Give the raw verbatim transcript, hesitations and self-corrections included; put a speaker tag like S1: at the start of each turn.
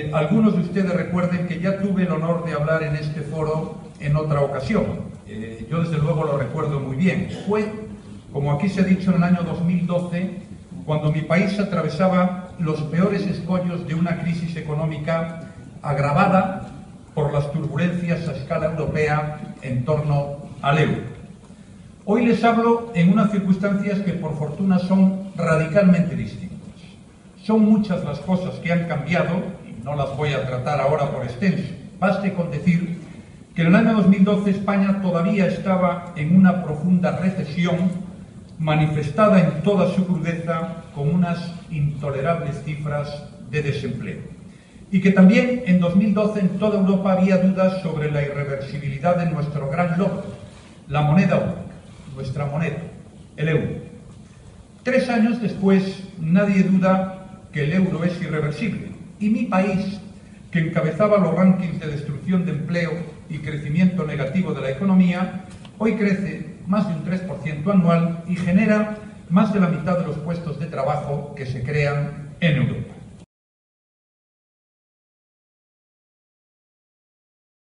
S1: Eh, algunos de ustedes recuerden que ya tuve el honor de hablar en este foro en otra ocasión. Eh, yo desde luego lo recuerdo muy bien. Fue, como aquí se ha dicho, en el año dos mil doce, cuando mi país atravesaba los peores escollos de una crisis económica agravada por las turbulencias a escala europea en torno al euro. Hoy les hablo en unas circunstancias que por fortuna son radicalmente distintas. Son muchas las cosas que han cambiado y no las voy a tratar ahora por extenso. Baste con decir que en el año dos mil doce España todavía estaba en una profunda recesión manifestada en toda su crudeza con unas intolerables cifras de desempleo. Y que también en dos mil doce en toda Europa había dudas sobre la irreversibilidad de nuestro gran logro, la moneda única, nuestra moneda, el euro. Tres años después, nadie duda que el euro es irreversible. Y mi país, que encabezaba los rankings de destrucción de empleo y crecimiento negativo de la economía, hoy crece más de un tres por ciento anual y genera más de la mitad de los puestos de trabajo que se crean en Europa.